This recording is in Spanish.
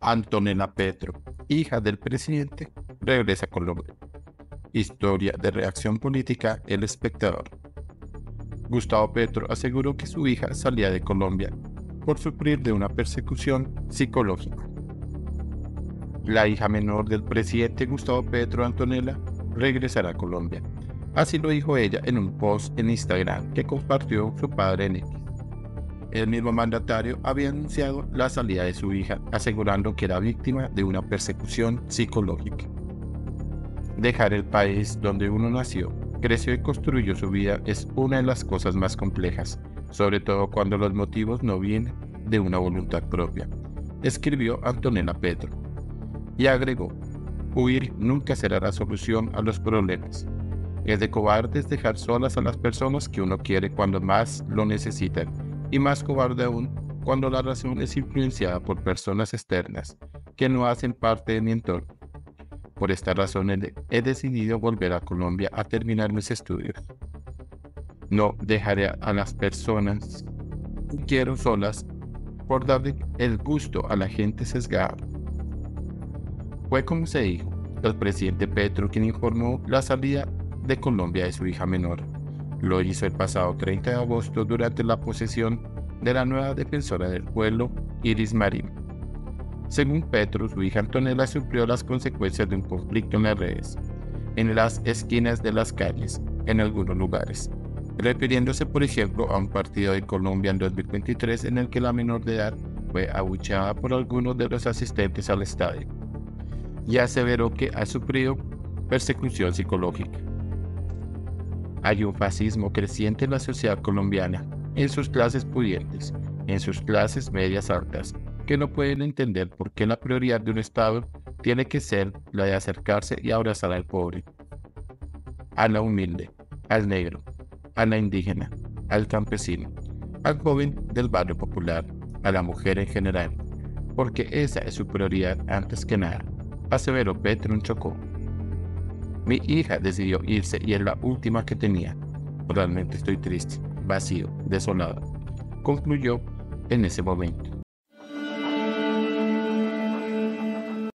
Antonella Petro, hija del presidente, regresa a Colombia. Historia de reacción política El Espectador. Gustavo Petro aseguró que su hija salía de Colombia por sufrir de una persecución psicológica. La hija menor del presidente Gustavo Petro, Antonella, regresará a Colombia. Así lo dijo ella en un post en Instagram que compartió su padre en X. El mismo mandatario había anunciado la salida de su hija, asegurando que era víctima de una persecución psicológica. Dejar el país donde uno nació, creció y construyó su vida es una de las cosas más complejas, sobre todo cuando los motivos no vienen de una voluntad propia, escribió Antonella Petro. Y agregó, huir nunca será la solución a los problemas. Es de cobardes dejar solas a las personas que uno quiere cuando más lo necesitan, y más cobarde aún cuando la razón es influenciada por personas externas que no hacen parte de mi entorno. Por esta razón he decidido volver a Colombia a terminar mis estudios. No dejaré a las personas que quiero solas por darle el gusto a la gente sesgada. Fue como se dijo, el presidente Petro quien informó la salida de Colombia de su hija menor. Lo hizo el pasado 30 de agosto durante la posesión de la nueva defensora del pueblo, Iris Marín. Según Petro, su hija Antonella sufrió las consecuencias de un conflicto en las redes, en las esquinas de las calles, en algunos lugares, refiriéndose por ejemplo a un partido de Colombia en 2023 en el que la menor de edad fue abucheada por algunos de los asistentes al estadio, y aseveró que ha sufrido persecución psicológica. Hay un fascismo creciente en la sociedad colombiana, en sus clases pudientes, en sus clases medias altas, que no pueden entender por qué la prioridad de un Estado tiene que ser la de acercarse y abrazar al pobre, a la humilde, al negro, a la indígena, al campesino, al joven del barrio popular, a la mujer en general, porque esa es su prioridad antes que nada, aseveró Petro en Chocó. Mi hija decidió irse y es la última que tenía. Realmente estoy triste, vacío, desolado, concluyó en ese momento.